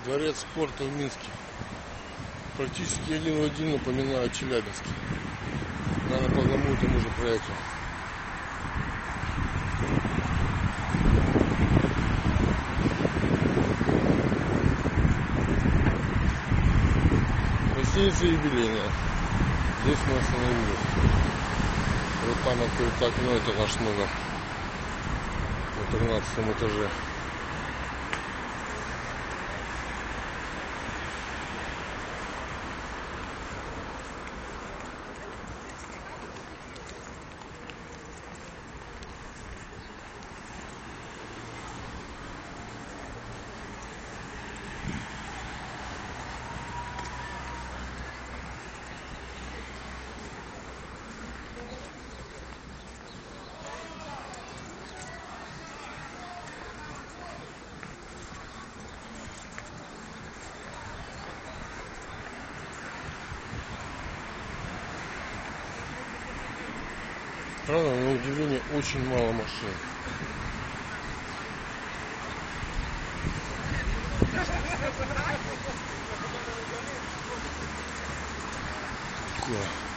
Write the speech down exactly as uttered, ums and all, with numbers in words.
Дворец спорта в Минске. Практически один в один напоминает Челябинск. Наверное, по одному и тому же проекту. Гостиница юбилейная. Здесь мы остановились. Вот там открыто окно, это наш номер. На тринадцатом этаже. Правда, на удивление, очень мало машин. Такое.